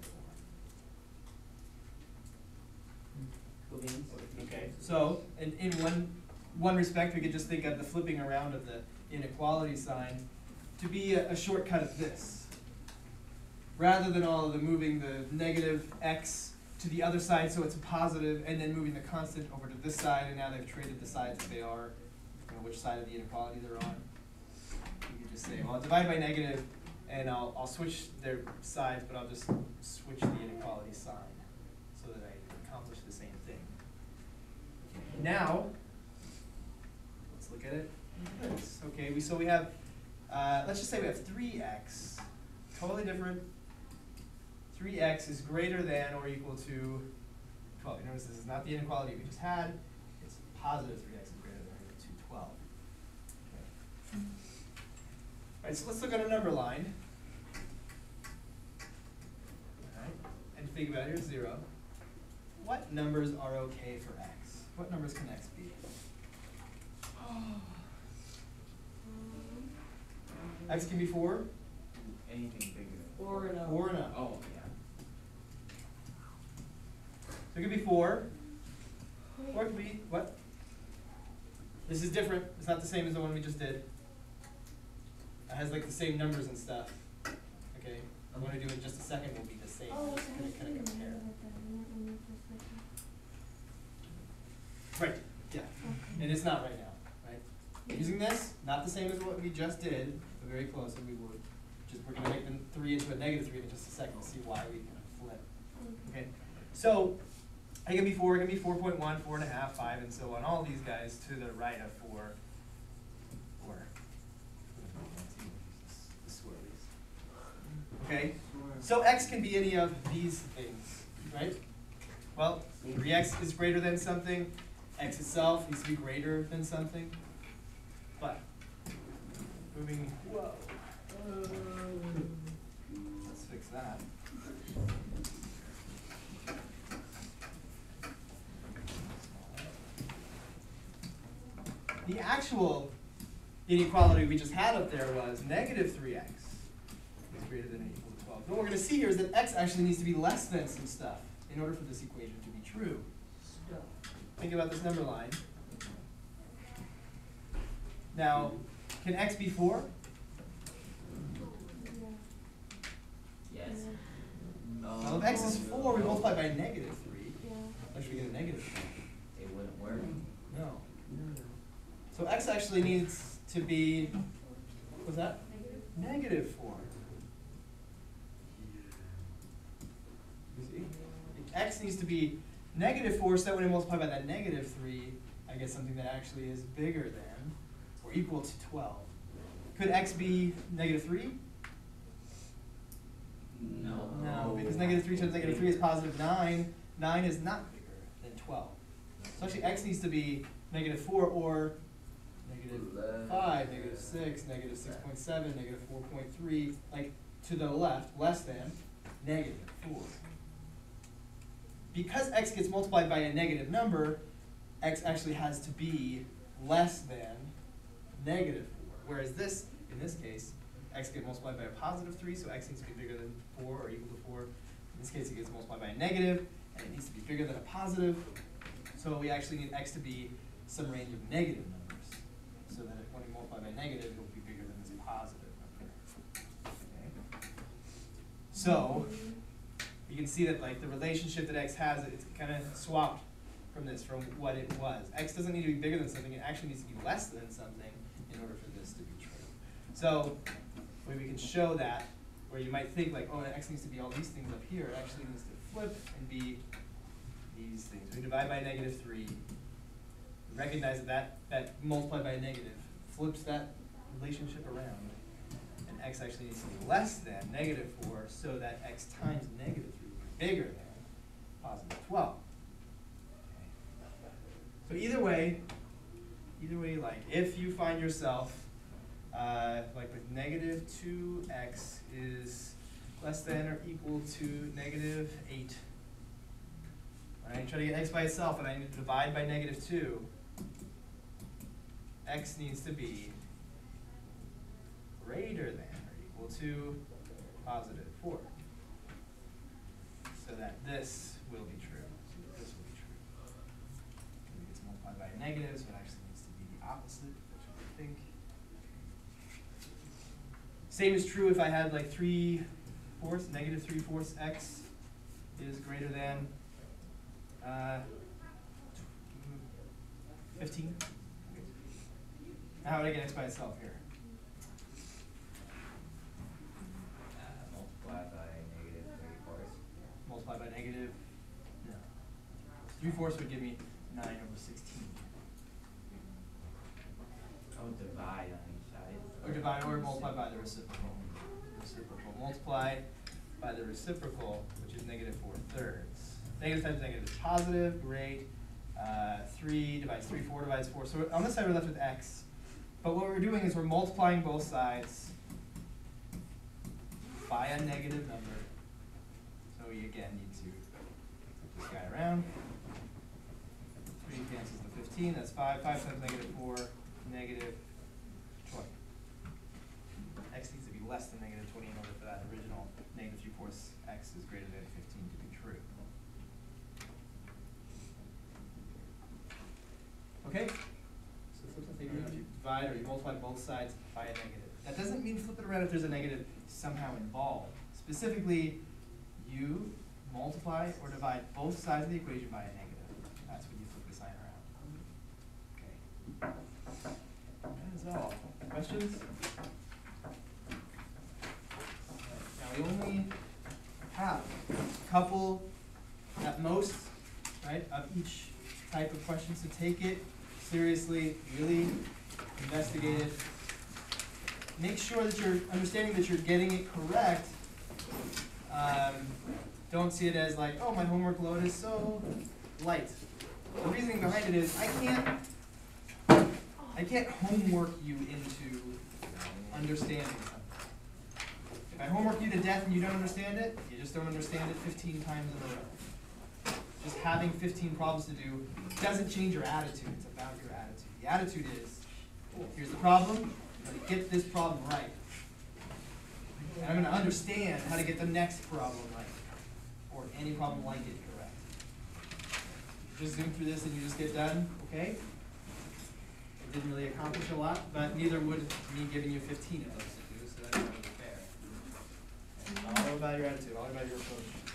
four. Cool beans. Okay. So, in, in one, one respect, we could just think of the flipping around of the inequality sign to be a, a shortcut of this. Rather than all of the moving the negative x to the other side so it's a positive, and then moving the constant over to this side, and now they've traded the sides that they are, you know, which side of the inequality they're on. You could just say, well, I'll divide by negative, and I'll, I'll switch their sides, but I'll just switch the inequality sign so that I accomplish the same thing. Now, let's look at it. This. Okay, we so we have, uh, let's just say we have three x, totally different. three x is greater than or equal to twelve. You notice this is not the inequality we just had. It's positive three x is greater than or equal to twelve. Okay. All right, so let's look at a number line. All right, and think about it, here's zero. What numbers are okay for x? What numbers can x be? X can be four? Anything bigger. Four and up. Four and up. Oh, yeah. So it could be four, or it could be, what? This is different. It's not the same as the one we just did. It has like the same numbers and stuff. Okay, I'm going to do it in just a second. Will be the same. Oh, Just okay, I kind see of compare. Right. Yeah. Okay. And it's not right now, right? Using this, not the same as what we just did, but very close. And we would just we're going to make the three into a negative three in just a second to see why we kind of flip. Okay. So it can be four, it can be four point one, four and a half, five, and so on. All these guys to the right of four, or the swirlies. Okay. So x can be any of these things, right? Well, three x is greater than something. X itself needs to be greater than something. But moving, whoa. Let's fix that. The actual inequality we just had up there was negative three x is greater than or equal to twelve. What we're going to see here is that x actually needs to be less than some stuff in order for this equation to be true. Stuff. Think about this number line. Now, can x be four? Yes. Well, if x is four, we multiply by negative three. Yeah. Actually, we get a negative three. It wouldn't work. No. So x actually needs to be, what was that? Negative four. You see? X needs to be negative four, so that when I multiply by that negative three, I get something that actually is bigger than or equal to twelve. Could x be negative three? No. No, because negative three times negative three is positive nine. nine is not bigger than twelve. So actually x needs to be negative four or negative five, negative six, negative six point seven, negative four point three, like to the left, less than negative four. Because x gets multiplied by a negative number, x actually has to be less than negative four. Whereas this, in this case, x gets multiplied by a positive three, so x needs to be bigger than four or equal to four. In this case, it gets multiplied by a negative, and it needs to be bigger than a positive. So we actually need x to be some range of negative numbers, so that if when we multiply by negative, it will be bigger than this positive number. Okay. So you can see that like the relationship that x has, it's kind of swapped from this, from what it was. X doesn't need to be bigger than something, it actually needs to be less than something in order for this to be true. So the way we can show that, where you might think like, oh, x needs to be all these things up here, it actually needs to flip and be these things. We divide by negative three. We recognize that, that that multiplied by a negative flips that relationship around. And x actually needs to be less than negative four, so that x times negative three would be bigger than positive twelve. Okay. So either way, either way you like. If you find yourself, uh, like with negative two x is less than or equal to negative eight. When I try to get x by itself and I need to divide by negative two, x needs to be greater than or equal to positive four. So that this will be true. So that this will be true. It gets multiplied by a negative, so it actually needs to be the opposite, which I think. Same is true if I had like three fourths, negative three fourths x is greater than uh, fifteen. Now how would I get x by itself here? Uh, multiply by negative three fourths. Multiply by negative, no. three fourths would give me nine over sixteen. Oh, divide on each side. Or divide or multiply by the reciprocal. Reciprocal. Multiply by the reciprocal, which is negative four thirds. Negative times negative is positive, great. Uh, three divides three, four divides four. So on this side we're left with x. But what we're doing is we're multiplying both sides by a negative number. So we again need to flip this guy around. three cancels the fifteen, that's five. five times negative four, negative twenty. X needs to be less than negative twenty in order for that original negative three fourths x is greater than fifteen to be true. Okay? So flip the thing around. You divide or you multiply both sides by a negative. That doesn't mean flip it around if there's a negative somehow involved. Specifically, you multiply or divide both sides of the equation by a negative. That's when you flip the sign around. Okay. That is all. Questions? Now we only have a couple at most, right, of each type of question. So take it seriously, really investigate it. Make sure that you're understanding that you're getting it correct. Um, don't see it as like, oh, my homework load is so light. The reasoning behind it is I can't I can't homework you into understanding something. If I homework you to death and you don't understand it, you just don't understand it fifteen times in a row. Just having fifteen problems to do doesn't change your attitude. It's about your attitude. The attitude is, here's the problem, I'm going to get this problem right. And I'm going to understand how to get the next problem right. Or any problem like it correct. You just zoom through this and you just get done, okay? It didn't really accomplish a lot, but neither would me giving you fifteen of those to do, so that's not really fair. All about your attitude, all about your approach.